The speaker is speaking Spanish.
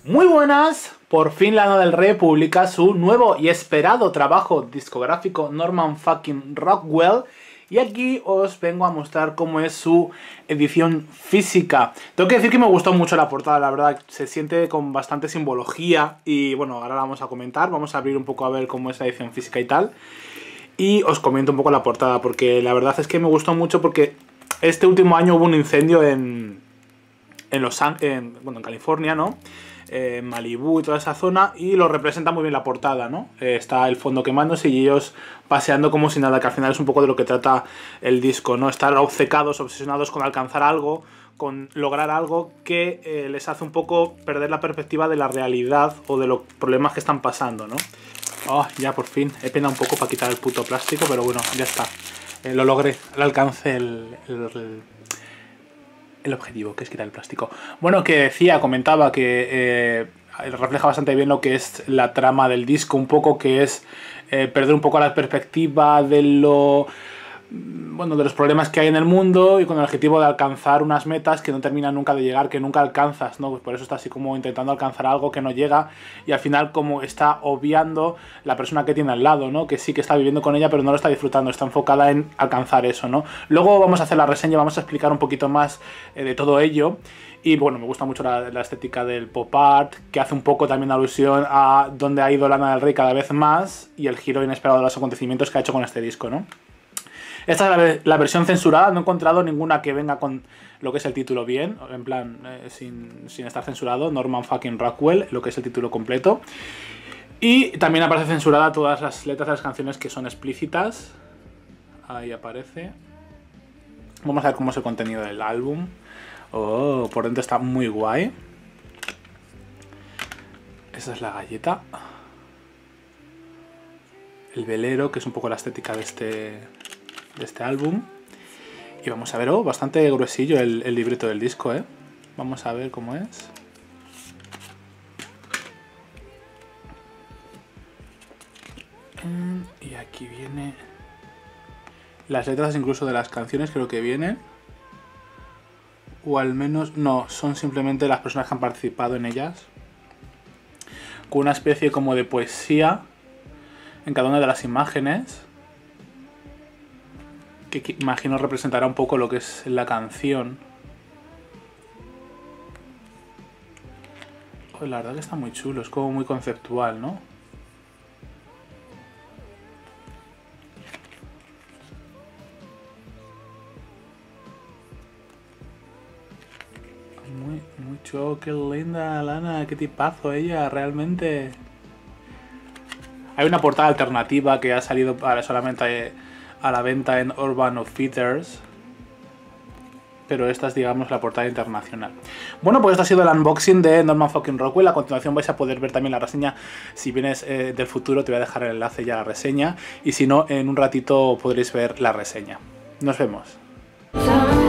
Muy buenas, por fin Lana del Rey publica su nuevo y esperado trabajo discográfico Norman fucking Rockwell. Y aquí os vengo a mostrar cómo es su edición física. Tengo que decir que me gustó mucho la portada, la verdad, se siente con bastante simbología. Y bueno, ahora la vamos a comentar, vamos a abrir un poco a ver cómo es la edición física y tal. Y os comento un poco la portada, porque la verdad es que me gustó mucho porque este último año hubo un incendio en California, ¿no? Malibú y toda esa zona, y lo representa muy bien la portada, ¿no? Está el fondo quemándose y ellos paseando como si nada, que al final es un poco de lo que trata el disco, ¿no? Estar obcecados, obsesionados con alcanzar algo, con lograr algo que les hace un poco perder la perspectiva de la realidad o de los problemas que están pasando, ¿no? Oh, ya por fin, he penado un poco para quitar el puto plástico, pero bueno, ya está. Lo logré, le alcancé el objetivo, que es quitar el plástico. Bueno, que decía, comentaba que refleja bastante bien lo que es la trama del disco, un poco que es perder un poco la perspectiva de de los problemas que hay en el mundo y con el objetivo de alcanzar unas metas que no terminan nunca de llegar, que nunca alcanzas, ¿no? Pues por eso está así como intentando alcanzar algo que no llega y al final como está obviando la persona que tiene al lado, ¿no? Que sí que está viviendo con ella pero no lo está disfrutando, está enfocada en alcanzar eso, ¿no? Luego vamos a hacer la reseña, vamos a explicar un poquito más de todo ello. Y bueno, me gusta mucho la estética del pop art, que hace un poco también alusión a dónde ha ido Lana del Rey cada vez más y el giro inesperado de los acontecimientos que ha hecho con este disco, ¿no? Esta es la versión censurada, no he encontrado ninguna que venga con lo que es el título bien, en plan, sin estar censurado, Norman fucking Rockwell, lo que es el título completo. Y también aparece censurada todas las letras de las canciones que son explícitas. Ahí aparece. Vamos a ver cómo es el contenido del álbum. Oh, por dentro está muy guay. Esa es la galleta. El velero, que es un poco la estética de este álbum. Y vamos a ver, bastante gruesillo el libreto del disco, ¿eh? Vamos a ver cómo es. Y aquí viene las letras incluso de las canciones, creo que vienen. O al menos, no, son simplemente las personas que han participado en ellas. Con una especie como de poesía en cada una de las imágenes. Que imagino representará un poco lo que es la canción. Oh, la verdad que está muy chulo, es como muy conceptual, ¿no? Muy chulo, qué linda Lana, qué tipazo ella, realmente. Hay una portada alternativa que ha salido solamente a la venta en Urban Outfitters, pero esta es, digamos, la portada internacional. Bueno, pues esto ha sido el unboxing de Norman fucking Rockwell. A continuación vais a poder ver también la reseña. Si vienes del futuro te voy a dejar el enlace ya a la reseña, y si no, en un ratito podréis ver la reseña. Nos vemos.